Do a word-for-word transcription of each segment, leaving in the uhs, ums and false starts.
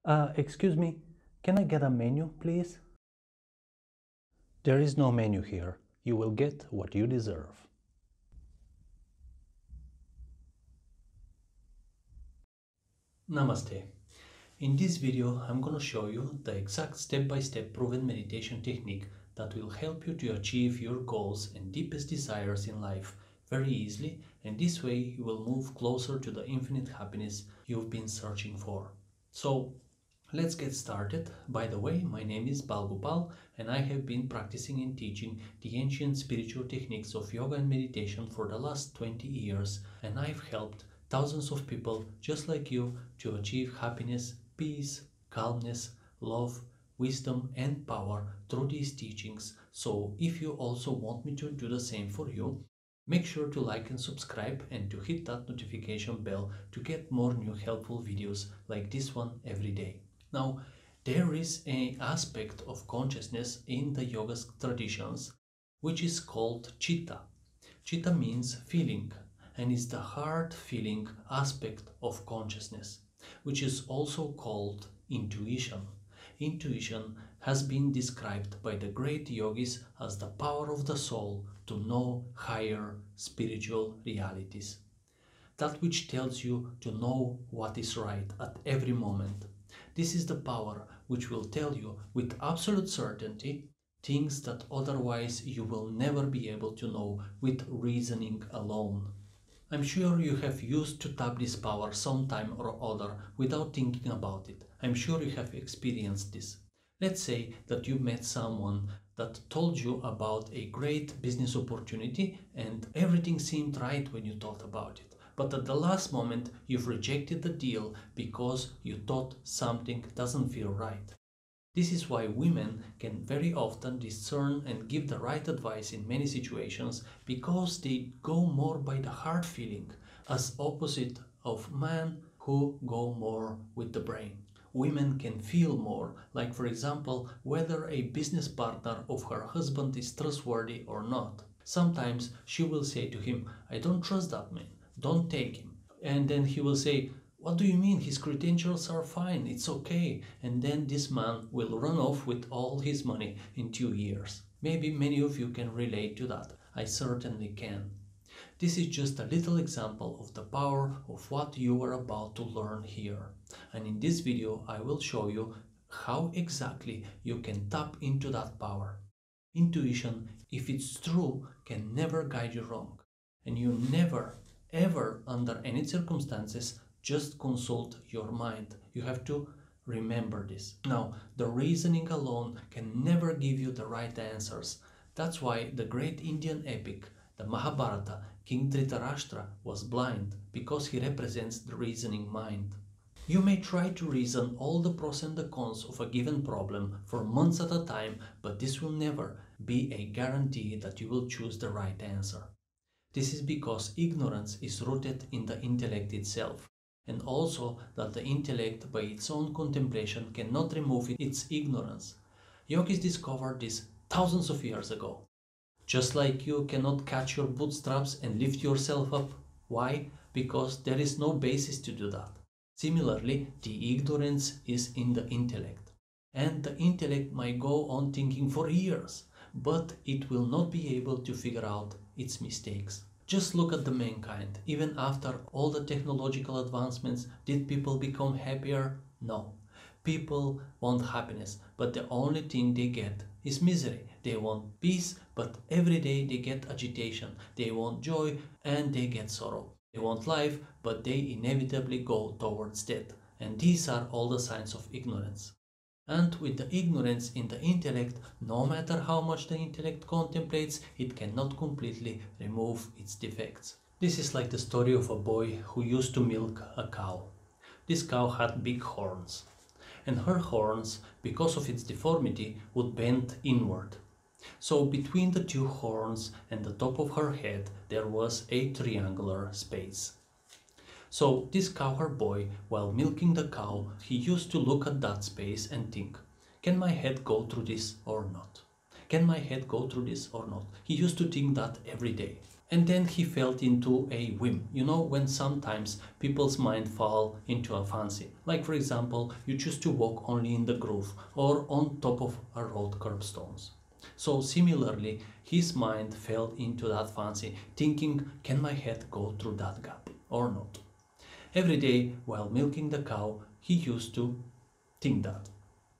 Uh, excuse me, can I get a menu, please? There is no menu here. You will get what you deserve. Namaste. In this video, I'm going to show you the exact step-by-step proven meditation technique that will help you to achieve your goals and deepest desires in life very easily, and this way you will move closer to the infinite happiness you've been searching for. So, let's get started. By the way, my name is Bal Gopal and I have been practicing and teaching the ancient spiritual techniques of yoga and meditation for the last twenty years, and I've helped thousands of people just like you to achieve happiness, peace, calmness, love, wisdom and power through these teachings. So if you also want me to do the same for you, make sure to like and subscribe and to hit that notification bell to get more new helpful videos like this one every day. Now, there is an aspect of consciousness in the yoga traditions which is called chitta. Chitta means feeling and is the heart feeling aspect of consciousness, which is also called intuition. Intuition has been described by the great yogis as the power of the soul to know higher spiritual realities. That which tells you to know what is right at every moment. This is the power which will tell you with absolute certainty things that otherwise you will never be able to know with reasoning alone. I'm sure you have used to tap this power sometime or other without thinking about it. I'm sure you have experienced this. Let's say that you met someone that told you about a great business opportunity and everything seemed right when you thought about it. But at the last moment you've rejected the deal because you thought something doesn't feel right. This is why women can very often discern and give the right advice in many situations, because they go more by the heart feeling, as opposite of men who go more with the brain. Women can feel more, like for example, whether a business partner of her husband is trustworthy or not. Sometimes she will say to him, "I don't trust that man, don't take him." And then he will say, "What do you mean? His credentials are fine, it's okay." And then this man will run off with all his money in two years. Maybe many of you can relate to that. I certainly can. This is just a little example of the power of what you are about to learn here. And in this video I will show you how exactly you can tap into that power. Intuition, if it's true, can never guide you wrong. And you never, ever, under any circumstances, just consult your mind. You have to remember this. Now, the reasoning alone can never give you the right answers. That's why the great Indian epic, the Mahabharata, King Dhritarashtra was blind, because he represents the reasoning mind. You may try to reason all the pros and the cons of a given problem for months at a time, but this will never be a guarantee that you will choose the right answer. This is because ignorance is rooted in the intellect itself, and also that the intellect by its own contemplation cannot remove its ignorance. Yogis discovered this thousands of years ago. Just like you cannot catch your bootstraps and lift yourself up. Why? Because there is no basis to do that. Similarly, the ignorance is in the intellect. And the intellect might go on thinking for years, but it will not be able to figure out its mistakes. Just look at the mankind. Even after all the technological advancements, did people become happier? No. People want happiness, but the only thing they get is misery. They want peace, but every day they get agitation. They want joy and they get sorrow. They want life, but they inevitably go towards death. And these are all the signs of ignorance. And with the ignorance in the intellect, no matter how much the intellect contemplates, it cannot completely remove its defects. This is like the story of a boy who used to milk a cow. This cow had big horns, and her horns, because of its deformity, would bend inward. So between the two horns and the top of her head there was a triangular space. So this cowherd boy, while milking the cow, he used to look at that space and think, can my head go through this or not? Can my head go through this or not? He used to think that every day. And then he fell into a whim. You know, when sometimes people's mind fall into a fancy. Like for example, you choose to walk only in the groove or on top of a road curbstones. So similarly, his mind fell into that fancy, thinking, can my head go through that gap or not? Every day while milking the cow, he used to think that.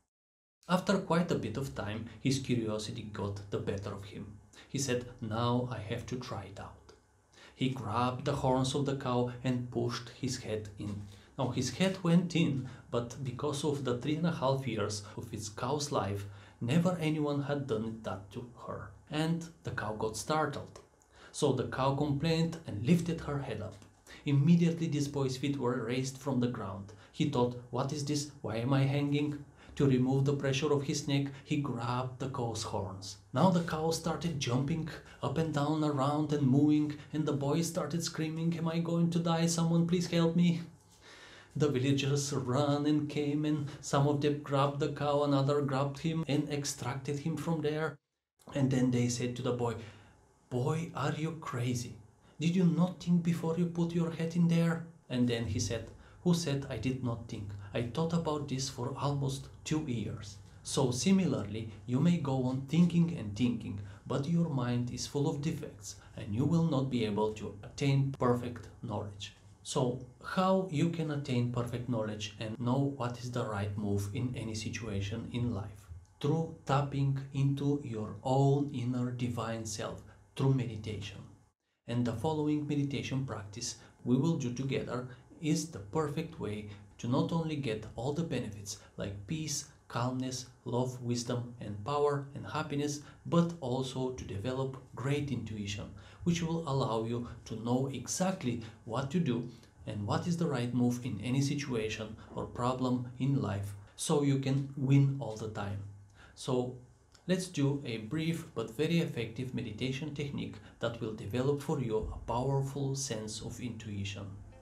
After quite a bit of time, his curiosity got the better of him. He said, now I have to try it out. He grabbed the horns of the cow and pushed his head in. Now his head went in, but because of the three and a half years of his cow's life, never anyone had done that to her. And the cow got startled. So the cow complained and lifted her head up. Immediately this boy's feet were raised from the ground. He thought, what is this? Why am I hanging? To remove the pressure of his neck, he grabbed the cow's horns. Now the cow started jumping up and down around and moving, and the boy started screaming, am I going to die? Someone please help me. The villagers ran and came, and some of them grabbed the cow, another grabbed him and extracted him from there. And then they said to the boy, boy, are you crazy? Did you not think before you put your head in there? And then he said, who said I did not think? I thought about this for almost two years. So similarly, you may go on thinking and thinking, but your mind is full of defects and you will not be able to attain perfect knowledge. So how you can attain perfect knowledge and know what is the right move in any situation in life? Through tapping into your own inner divine self through meditation. And the following meditation practice we will do together is the perfect way to not only get all the benefits like peace, calmness, love, wisdom and power and happiness, but also to develop great intuition, which will allow you to know exactly what to do and what is the right move in any situation or problem in life, so you can win all the time. So let's do a brief but very effective meditation technique that will develop for you a powerful sense of intuition.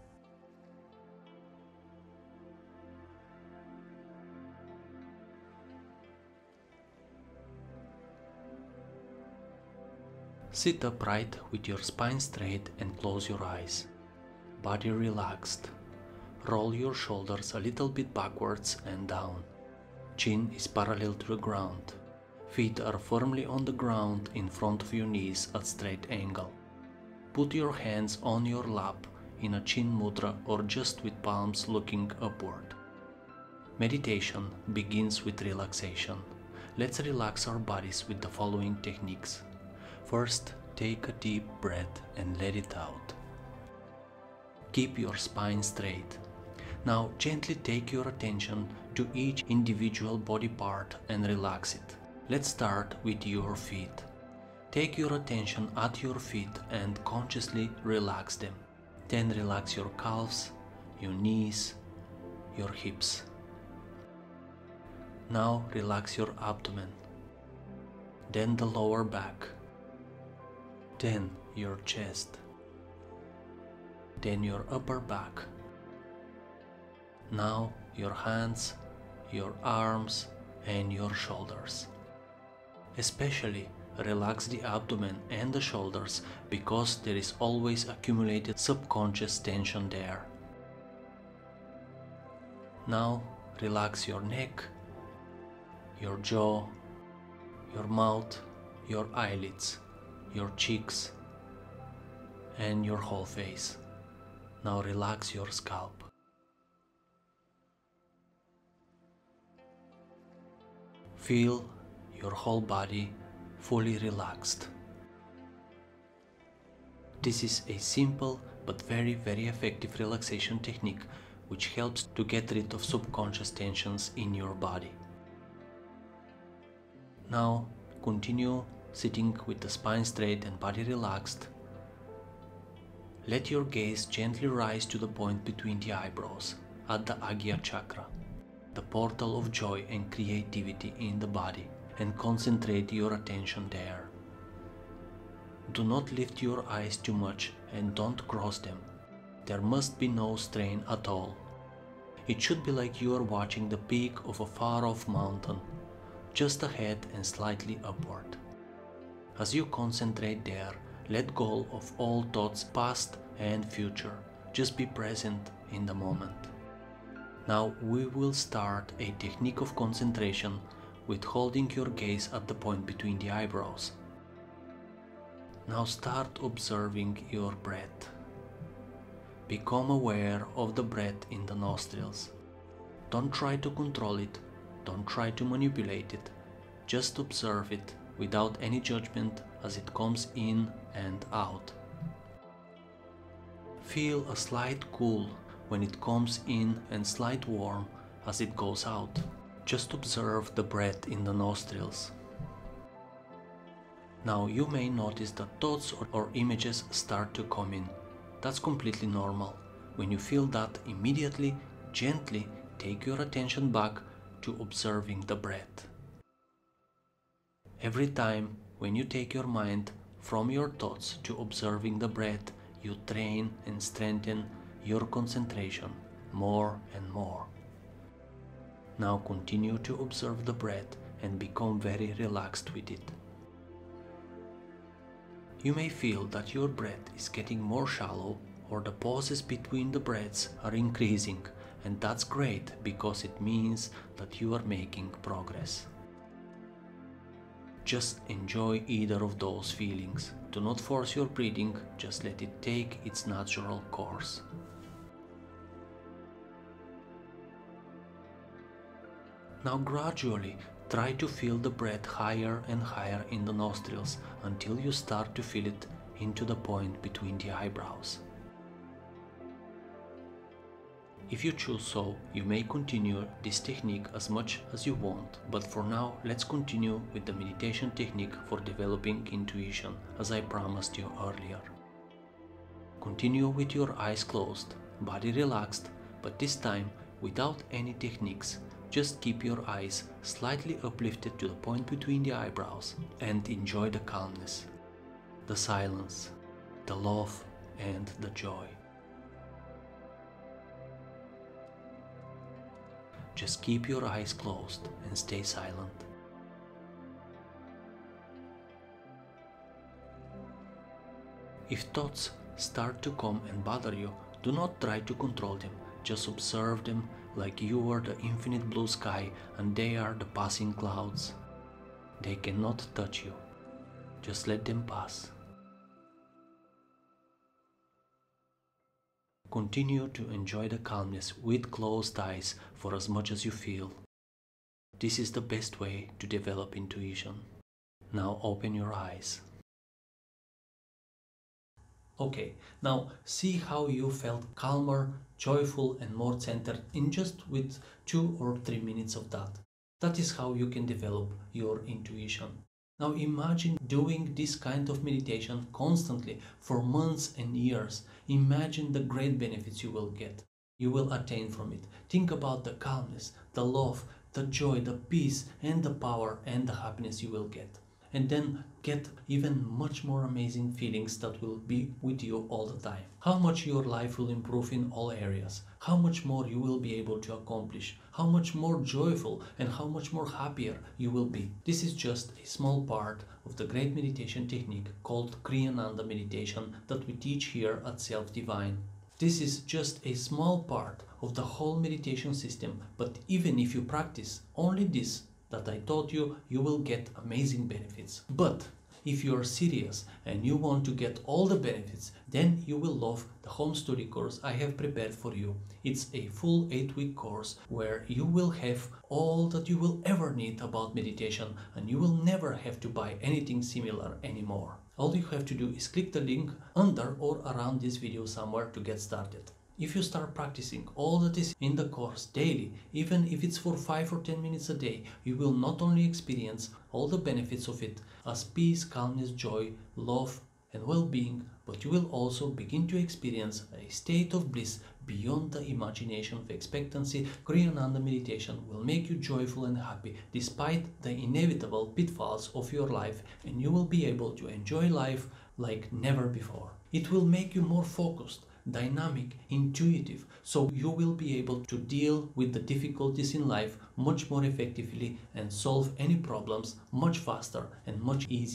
Sit upright with your spine straight and close your eyes. Body relaxed. Roll your shoulders a little bit backwards and down. Chin is parallel to the ground. Feet are firmly on the ground in front of your knees at straight angle. Put your hands on your lap in a chin mudra or just with palms looking upward. Meditation begins with relaxation. Let's relax our bodies with the following techniques. First, take a deep breath and let it out. Keep your spine straight. Now gently take your attention to each individual body part and relax it. Let's start with your feet. Take your attention at your feet and consciously relax them. Then relax your calves, your knees, your hips. Now relax your abdomen, then the lower back, then your chest, then your upper back. Now your hands, your arms and your shoulders. Especially relax the abdomen and the shoulders because there is always accumulated subconscious tension there. Now relax your neck, your jaw, your mouth, your eyelids, your cheeks and your whole face. Now relax your scalp. Feel your whole body fully relaxed. This is a simple but very very effective relaxation technique which helps to get rid of subconscious tensions in your body. Now continue sitting with the spine straight and body relaxed. Let your gaze gently rise to the point between the eyebrows at the Agya chakra, the portal of joy and creativity in the body, and concentrate your attention there. Do not lift your eyes too much and don't cross them. There must be no strain at all. It should be like you are watching the peak of a far-off mountain, just ahead and slightly upward. As you concentrate there, Let go of all thoughts past and future. Just be present in the moment. Now we will start a technique of concentration with holding your gaze at the point between the eyebrows. Now start observing your breath. Become aware of the breath in the nostrils. Don't try to control it, don't try to manipulate it, just observe it without any judgment as it comes in and out. Feel a slight cool when it comes in and slight warm as it goes out. Just observe the breath in the nostrils. Now you may notice that thoughts or, or images start to come in. That's completely normal. When you feel that, immediately, gently take your attention back to observing the breath. Every time when you take your mind from your thoughts to observing the breath, you train and strengthen your concentration more and more. Now continue to observe the breath and become very relaxed with it. You may feel that your breath is getting more shallow or the pauses between the breaths are increasing, and that's great because it means that you are making progress. Just enjoy either of those feelings. Do not force your breathing, just let it take its natural course. Now gradually try to feel the breath higher and higher in the nostrils until you start to feel it into the point between the eyebrows. If you choose so, you may continue this technique as much as you want, but for now let's continue with the meditation technique for developing intuition, as I promised you earlier. Continue with your eyes closed, body relaxed, but this time without any techniques. Just keep your eyes slightly uplifted to the point between the eyebrows and enjoy the calmness, the silence, the love and the joy. Just keep your eyes closed and stay silent. If thoughts start to come and bother you, do not try to control them. Just observe them like you are the infinite blue sky and they are the passing clouds. They cannot touch you. Just let them pass. Continue to enjoy the calmness with closed eyes for as much as you feel. This is the best way to develop intuition. Now open your eyes. Okay, now see how you felt calmer, joyful and more centered in just with two or three minutes of that. That is how you can develop your intuition. Now imagine doing this kind of meditation constantly for months and years. Imagine the great benefits you will get. You will attain from it. Think about the calmness, the love, the joy, the peace and the power and the happiness you will get. And then get even much more amazing feelings that will be with you all the time. How much your life will improve in all areas, how much more you will be able to accomplish, how much more joyful and how much more happier you will be. This is just a small part of the great meditation technique called Kriyananda meditation that we teach here at Self Divine. This is just a small part of the whole meditation system, but even if you practice only this that I taught you, you will get amazing benefits. But if you are serious and you want to get all the benefits, then you will love the home study course I have prepared for you. It's a full eight week course where you will have all that you will ever need about meditation and you will never have to buy anything similar anymore. All you have to do is click the link under or around this video somewhere to get started. If you start practicing all that is in the course daily, even if it's for five or ten minutes a day, you will not only experience all the benefits of it as peace, calmness, joy, love and well-being, but you will also begin to experience a state of bliss beyond the imagination of expectancy. Kriyananda meditation will make you joyful and happy despite the inevitable pitfalls of your life, and you will be able to enjoy life like never before. It will make you more focused, dynamic, intuitive, so you will be able to deal with the difficulties in life much more effectively and solve any problems much faster and much easier.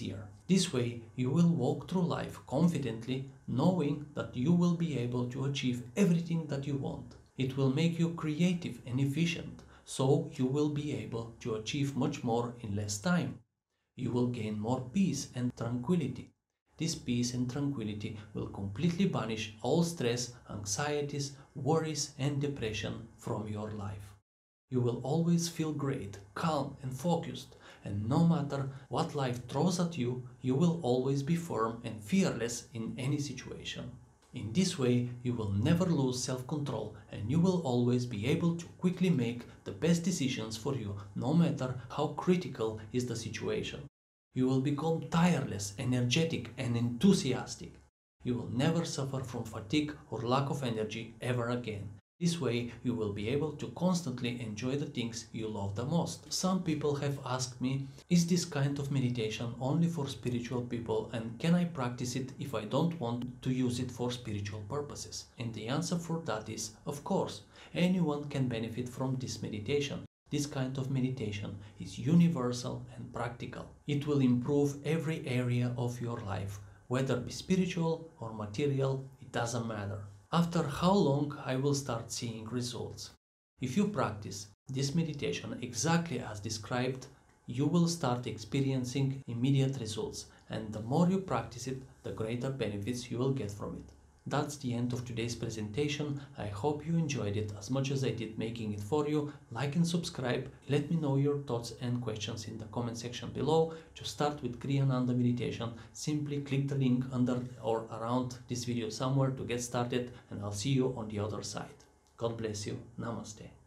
This way, you will walk through life confidently, knowing that you will be able to achieve everything that you want. It will make you creative and efficient, so you will be able to achieve much more in less time. You will gain more peace and tranquility. This peace and tranquility will completely banish all stress, anxieties, worries and depression from your life. You will always feel great, calm and focused, and no matter what life throws at you, you will always be firm and fearless in any situation. In this way, you will never lose self-control and you will always be able to quickly make the best decisions for you, no matter how critical is the situation. You will become tireless, energetic and enthusiastic. You will never suffer from fatigue or lack of energy ever again. This way, you will be able to constantly enjoy the things you love the most. Some people have asked me, is this kind of meditation only for spiritual people and can I practice it if I don't want to use it for spiritual purposes? And the answer for that is, of course, anyone can benefit from this meditation. This kind of meditation is universal and practical. It will improve every area of your life, whether it be spiritual or material, it doesn't matter. After how long I will start seeing results? If you practice this meditation exactly as described, you will start experiencing immediate results, and the more you practice it, the greater benefits you will get from it. That's the end of today's presentation. I hope you enjoyed it as much as I did making it for you. Like and subscribe. Let me know your thoughts and questions in the comment section below. To start with Kriyananda meditation, simply click the link under or around this video somewhere to get started, and I'll see you on the other side. God bless you. Namaste.